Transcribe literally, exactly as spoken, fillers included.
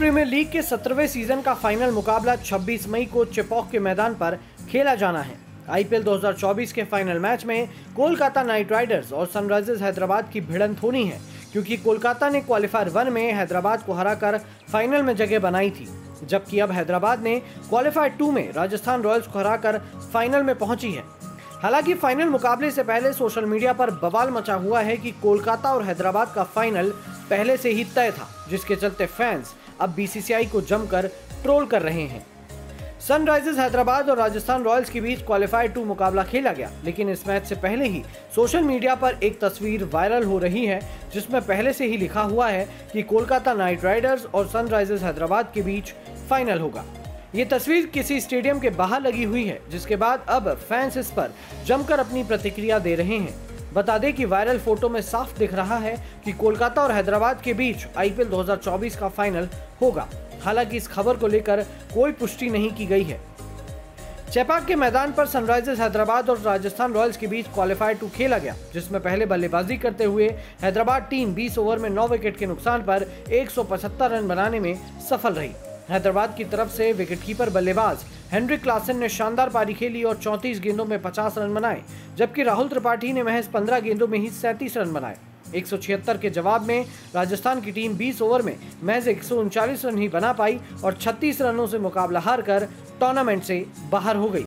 Premiere league के सत्रहवें season का फाइनल मुकाबला छब्बीस मई को चेपॉक के मैदान पर खेला जाना है। आईपीएल दो हज़ार चौबीस के फाइनल मैच में कोलकाता नाइट राइडर्स और सनराइजर्स हैदराबाद की भिड़ंत होनी है, क्योंकि कोलकाता ने क्वालिफायर वन में हैदराबाद को हराकर फाइनल में जगह बनाई थी, जबकि अब हैदराबाद ने क्वालिफायर टू में राजस्थान रॉयल्स को हराकर फाइनल में पहुंची है। हालांकि फाइनल मुकाबले से पहले सोशल मीडिया पर बवाल मचा हुआ है कि कोलकाता और हैदराबाद का फाइनल पहले से ही तय था, जिसके चलते फैंस अब बीसीसीआई को जमकर ट्रोल कर रहे हैं। सनराइजर्स हैदराबाद और राजस्थान रॉयल्स के बीच क्वालिफायर टू मुकाबला खेला गया, लेकिन इस मैच से पहले ही सोशल मीडिया पर एक तस्वीर वायरल हो रही है, जिसमें पहले से ही लिखा हुआ है कि कोलकाता नाइट राइडर्स और सनराइजर्स हैदराबाद के बीच फाइनल होगा। ये तस्वीर किसी स्टेडियम के बाहर लगी हुई है, जिसके बाद अब फैंस इस पर जमकर अपनी प्रतिक्रिया दे रहे हैं। बता दें कि वायरल फोटो में साफ दिख रहा है कि कोलकाता और हैदराबाद के बीच आईपीएल दो हज़ार चौबीस का फाइनल होगा। हालांकि इस खबर को लेकर कोई पुष्टि नहीं की गई है। चेपॉक के मैदान पर सनराइजर्स हैदराबाद और राजस्थान रॉयल्स के बीच क्वालिफायर टू खेला गया, जिसमें पहले बल्लेबाजी करते हुए हैदराबाद टीम बीस ओवर में नौ विकेट के नुकसान पर एक सौ पचहत्तर रन बनाने में सफल रही। हैदराबाद की तरफ से विकेटकीपर बल्लेबाज हेनरिक क्लासन ने शानदार पारी खेली और चौंतीस गेंदों में पचास रन बनाए, जबकि राहुल त्रिपाठी ने महज पंद्रह गेंदों में ही सैंतीस रन बनाए। एक सौ छिहत्तर के जवाब में राजस्थान की टीम बीस ओवर में महज एक सौ उनचालीस रन ही बना पाई और छत्तीस रनों से मुकाबला हारकर टूर्नामेंट से बाहर हो गई।